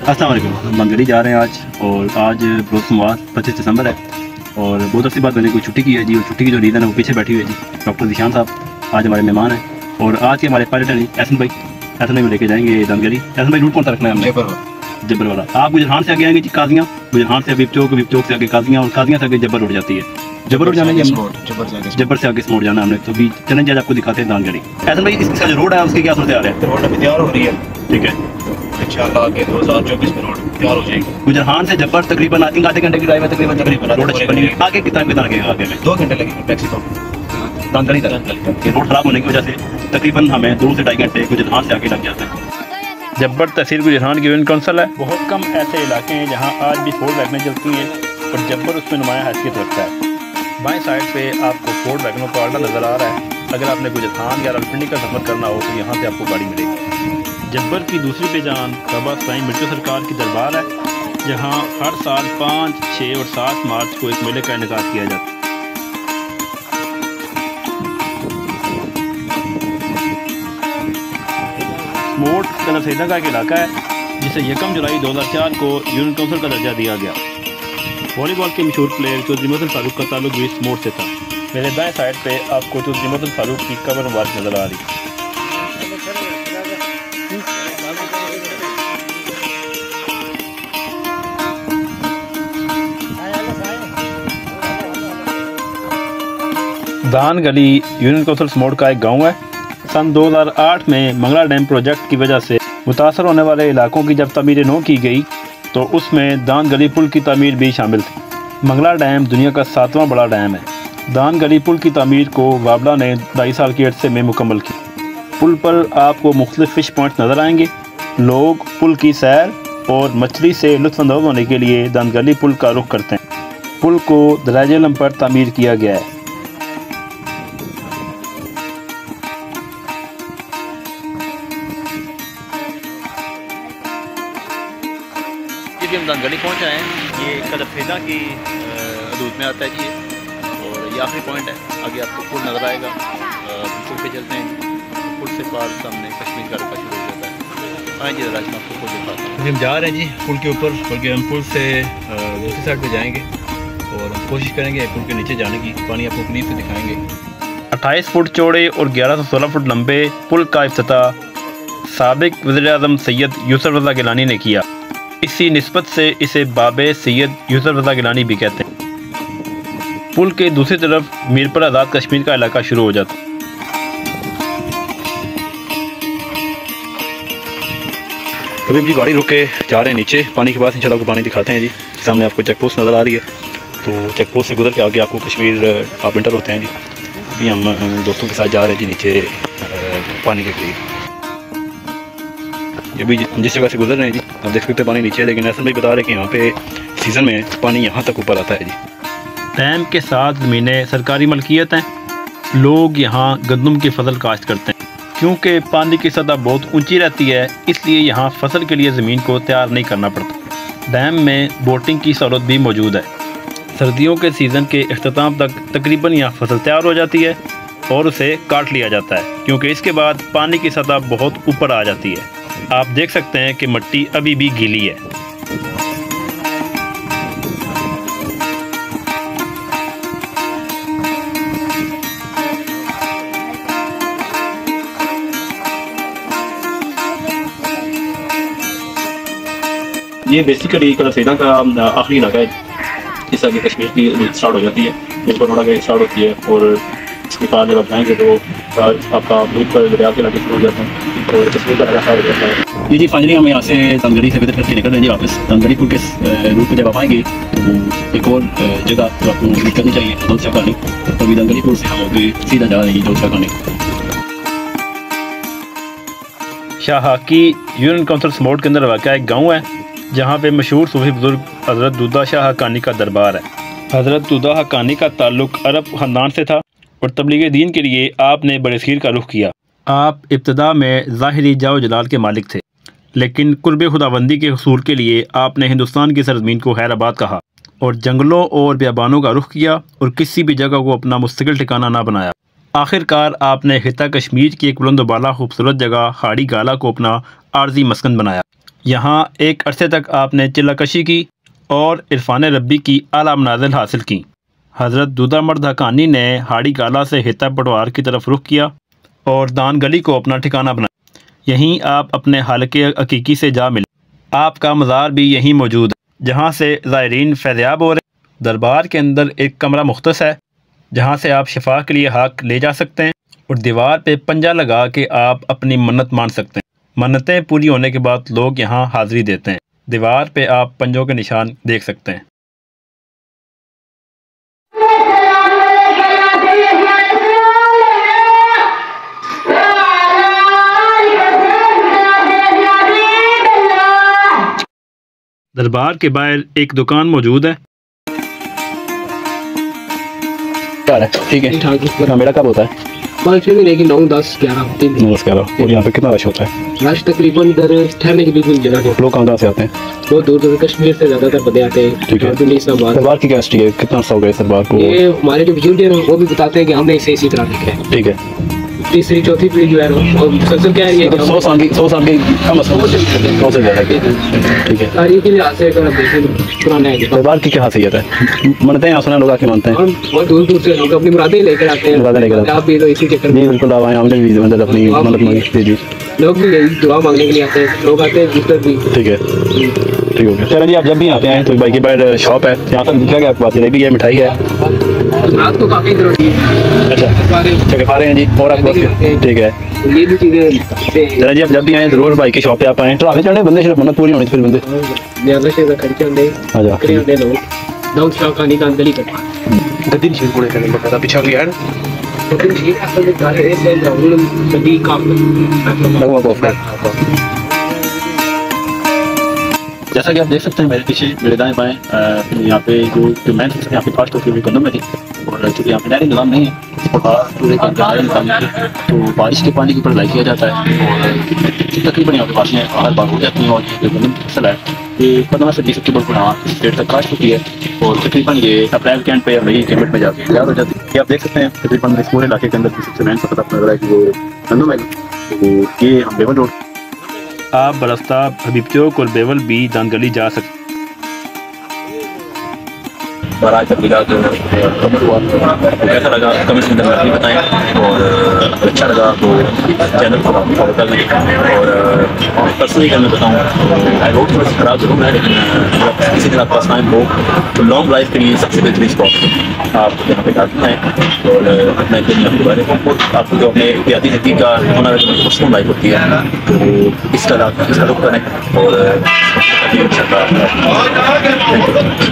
अस्सलाम वालेकुम। हम दानगढ़ी जा रहे हैं आज, और आज रोज़ सोमवार 25 दिसंबर है और बहुत अच्छी बात, मैंने कोई छुट्टी की है जी। और छुट्टी की जो रीज़न है वो पीछे बैठी हुई है जी, डॉक्टर ज़ीशान साहब आज हमारे मेहमान हैं। और आज के हमारे पायलट हैं जी एहसन भाई। एहसन भाई में लेके जाएंगे दानगढ़ी। एहसन भाई रूट कौन सा रखना है हमने? जब्बर वाला। आप गुजरान से आगे आएंगे जी काजियाँ, गुजरान से विप चौक से आगे काजियाँ, और काजियाँ से आगे जब्बर उड़ जाती है। जब्बर उड़ जाना है, जब्बर से आगे स्मोट जाना है हमने। तो भी चलें जी, आज आपको दिखाते हैं दानगढ़ी। एहसन भाई इसका जो रोड है उसकी क्या सूरत हाल है? रोड अभी तैयार हो रही है, ठीक है, इंशाल्लाह आगे 2024 में रोड तैयार हो जाएगी। गुजरान से जब्बर तकरीबन आई थिंक आधे घंटे की ड्राइव है तकरीबन। रोड अच्छी बनी है। आगे कितना लगेगा? आगे में 2 घंटे लगेंगे टैक्सी को दानगढ़ी तक। रोड खराब होने की वजह से तकरीबन हमें 2 से 2.5 घंटे गुजरान से आगे लग जाते हैं। जब्बर तहसील गुजरान की यूनियन काउंसिल है। बहुत कम ऐसे इलाके हैं जहाँ आज भी फोर्ड वैगनें चलती हैं और जब्बर उसमें नुमाया हैसियत रखता है। बाएं साइड पे आपको फोर्ड वैगनों का अड्डा नज़र आ रहा है। अगर आपने गुजरान या रावलपिंडी का सफ़र करना हो तो यहाँ से आपको गाड़ी मिलेगी। जब्बर की दूसरी पहचान बाबा साईं मिर्जा सरकार की दरबार है, जहाँ हर साल 5, 6 और 7 मार्च को एक मेले का इनेकाद किया जाता है। स्मोट कलरसेदा का एक इलाका है जिसे 1 जुलाई 2004 को यूनियन काउंसिल का दर्जा दिया गया। वॉलीबॉल के मशहूर प्लेयर चौधरी मोहसिन फारूक का ताल्लुक भी स्मोट से था। मेरे दाएं साइड पे आपको चौधरी मोहसिन फारूक की कब्र मुबारक नज़र आ रही है। दानगढ़ी यूनियन काउंसिल स्मोट का एक गांव है। सन 2008 में मंगला डैम प्रोजेक्ट की वजह से मुतासर होने वाले इलाकों की जब तमीर नौ की गई तो उसमें दानगढ़ी पुल की तमीर भी शामिल थी। मंगला डैम दुनिया का 7वां बड़ा डैम है। दानगढ़ी पुल की तमीर को वाबला ने 2.5 साल के अरसे में मुकम्मल की। पुल पर आपको मुख्तलिफ फ़िश पॉइंट्स नज़र आएंगे। लोग पुल की सैर और मछली से लुत्फ़अंदोज़ होने के लिए दानगढ़ी पुल का रुख करते हैं। पुल को दराजे आलम पर तामीर किया गया है। हम दानगढ़ी पहुँच आए हैं। ये कलरसेदा की हदूद में आता है जी, और ये आखिरी पॉइंट है। आगे आपको पुल नज़र आएगा। पुल पे चलते हैं, पुल से पार सामने कश्मीर का रास्ता शुरू हो जाता है। हाँ जी, रास्ता आपको पुल दिखाता हूँ। हम जा रहे हैं जी पुल के ऊपर, बल्कि हम पुल से दूसरी साइड पे जाएंगे और हम कोशिश करेंगे पुल के नीचे जाने की। पानी आपको करीब से दिखाएंगे। 28 फुट चौड़े और 1116 फुट लंबे पुल का इफ्तिताह साबिक वज़ीर-ए-आज़म सैयद यूसुफ रज़ा गिलानी ने किया। इसी निस्बत से इसे बाबे सैयद यूसुफ रज़ा गिलानी भी कहते हैं। पुल के दूसरी तरफ मीरपुर आज़ाद कश्मीर का इलाका शुरू हो जाता है। अभी भी गाड़ी रुक के जा रहे हैं नीचे। पानी के बाद इंशाल्लाह आपको पानी दिखाते हैं जी। सामने आपको चेक पोस्ट नज़र आ रही है, तो चेक पोस्ट से गुजर के आगे आपको कश्मीर आप इंटर होते हैं जी। अभी हम दोस्तों के साथ जा रहे हैं जी नीचे पानी के करीब। ये भी जिस जगह से गुजर रहे हैं जी, आप देख सकते हैं पानी नीचे है, लेकिन ऐसा भी बता रहे हैं कि यहाँ पे सीज़न में पानी यहाँ तक ऊपर आता है जी। डैम के साथ ज़मीनें सरकारी मलकियत हैं। लोग यहाँ गंदम की फसल काश्त करते हैं। क्योंकि पानी की सतह बहुत ऊंची रहती है, इसलिए यहाँ फसल के लिए ज़मीन को तैयार नहीं करना पड़ता। डैम में बोटिंग की सहूलत भी मौजूद है। सर्दियों के सीज़न के अख्ताम तक तकरीबन यहाँ फसल तैयार हो जाती है और उसे काट लिया जाता है, क्योंकि इसके बाद पानी की सतह बहुत ऊपर आ जाती है। आप देख सकते हैं कि मिट्टी अभी भी गीली है। ये बेसिकली कलरसेदा का आखिरी इलाका है। इस आगे कश्मीर की स्टार्ट हो जाती है, इस पर थोड़ा स्टार्ट होती है, और इसके बाद जब आप जाएंगे तो आपका दूध पर दरिया के इलाके शुरू हो जाते हैं और कश्मीर का इलाका हो जाता है। जी फाइनली हम यहाँ से दानगढ़ी से विजिट करके निकल रहे हैं जी वापस। दानगढ़ी पुल के रूट पर जब आप आएंगे तो एक और जगह तो आपको विजिट करनी चाहिए, दौलत खानी। तो अभी दानगढ़ी पुल से हम आगे सीधा जा रहे हैं दौलत खानी। शाहाकी यूनियन काउंसिल स्मोट के अंदर वाक़ा एक गाँव है जहाँ पे मशहूर सूफी बुजुर्ग हज़रत दूधा शाह हक्कानी का दरबार है। हज़रत दूधा हक्कानी का ताल्लुक अरब ख़ानदान से था और तबलीग दीन के लिए आपने बरसीर का रुख किया। आप इब्तदा में ज़ाहिरी जाओ जलाल के मालिक थे, लेकिन कुर्ब खुदाबंदी के हसूल के लिए आपने हिंदुस्तान की सरज़मीन को हैदराबाद कहा और जंगलों और बियाबानों का रुख किया और किसी भी जगह को अपना मुस्तकिल ठिकाना ना बनाया। आखिरकार आपने खिता कश्मीर की एक बुलंद बाला खूबसूरत जगह हाड़ी गाला को अपना आर्जी मस्कन बनाया। यहाँ एक अरसे तक आपने चिल्लाकशी की और इरफान रब्बी की आला मनाजिल हासिल की। हज़रत दूधा मर्द हक़ानी ने हाड़ी गाला से हिता पटवार की तरफ रुख किया और दान गली को अपना ठिकाना बनाया। यहीं आप अपने हल्के हकीकी से जा मिले। आपका मज़ार भी यहीं मौजूद है, जहाँ से ज़ायरीन फैज़याब हो रहे। दरबार के अंदर एक कमरा मुख्तस है, जहाँ से आप शिफा के लिए हक ले जा सकते हैं और दीवार पे पंजा लगा के आप अपनी मन्नत मान सकते हैं। मन्नतें पूरी होने के बाद लोग यहाँ हाज़िरी देते हैं। दीवार पे आप पंजों के निशान देख सकते हैं। दरबार के बाहर एक दुकान मौजूद है। ठीक है, मेरा कब होता है? 5 बजे लेकिन 9, 10, 11 नमस्कार। और यहाँ पे कितना रश होता है? रश तकरीबन इधर ठहरने की बिल्कुल जगह है। लोग कहाँ से आते हैं? बहुत दूर दूर कश्मीर से ज़्यादातर बंदे आते हैं। ठीक है। सरबार की कैपेसिटी है, कितना अर्सा हो गया सरबार को? ये हमारे जो बुजुर्ग हैं वो भी बताते हैं कि हमने इसे इसी तरह देखा है। ठीक है। तीसरी चौथी पीढ़ी जो है और मुसलसल कह रही है कि 100 साल की कम अज कम 100 से ज़्यादा की। ठीक है। तारीख के लिहाज से अगर आप देखें पुराना है। सरबार की क्या खासियत है? मनते हैं, आसना लोग आके मानते हैं। बहुत दूर दूर से लोग अपनी मुरादें लेकर आते हैं। मुरादें लेकर आते हैं। आप भी तो इसी चक्कर में। जी बिल्कुल, हमने भी मतलब अपनी मन्नत मांगी। जी लोग भी यही दुआ मांगने के लिए आते हैं। लोग आते हैं दूसरे भी। ठीक है, ठीक हो गया। चलो जी, आप जब भी आते हैं तो भाई के बाहर शॉप है, यहाँ पर दिखा गया आपको बात जलेबी है, मिठाई है। रात को काफ़ी जरूरी है। अच्छा, खा रहे हैं जी। और आपको ठीक है, ये भी चीज़ें। चलो जी, आप जब भी आए जरूर भाई की शॉप पे आप आए। ट्राफिक चढ़े बंदे सिर्फ मन्नत पूरी होनी फिर बंदे ज़्यादा से ज़्यादा खर्चे होंगे। आजा बकरे होंगे लोग दाऊद शाह खानी का अंदर ही करते गद्दी शेर पूरे करने का पीछा भी है लेकिन ये असल में गाने ऐसे राहुल गद्दी काम लगवा को। जैसा कि आप देख सकते हैं मेरे पीछे मेरे दाएं बाएं यहाँ पे जो मैन यहाँ पे कास्ट होती हुई कदम में थी। और चूँकि यहाँ पे नहरी निज़ाम नहीं है और पूरे के अंदर निज़ाम नहीं है, तो बारिश के पानी के ऊपर लाई किया जाता है और तकरीबन यहाँ पे बारिशें हर बार हो जाती हैं। और ये कदम की फसल है ये 15 से 20 अक्टूबर को यहाँ डेट तक कास्ट होती है और तकरीबन ये अप्रैल के एंड पे मई के मिड में जाके तैयार हो जाती है। ये आप देख सकते हैं तकरीबन इस पूरे इलाके के अंदर किसी से मैन पता नजर आ रहा है कि वो गंदम है। तो ये हम बेवल रोड आप बरस्ता हबीब चौक और बेवल भी दानगली जा सकते। आज तक मिला तो कमेंट हुआ तो कैसा लगा कमेंट्स में जरूर बताएं और अच्छा लगा तो चैनल को फॉलो कर लें। और पर्सनली अगर मैं बताऊँ आई रोड थोड़ा सा खराब जरूर है, लेकिन किसी दिन आपके पास टाइम हो तो लॉन्ग ड्राइव के लिए सबसे बेहतरीन स्पॉट आप यहाँ पे जाते हैं। और अपना के बारे में आपको जो अपने एहतियाती ज़िंदगी का होना पर्सनल लाइफ होती है तो इसका रुख करें और थैंक यू।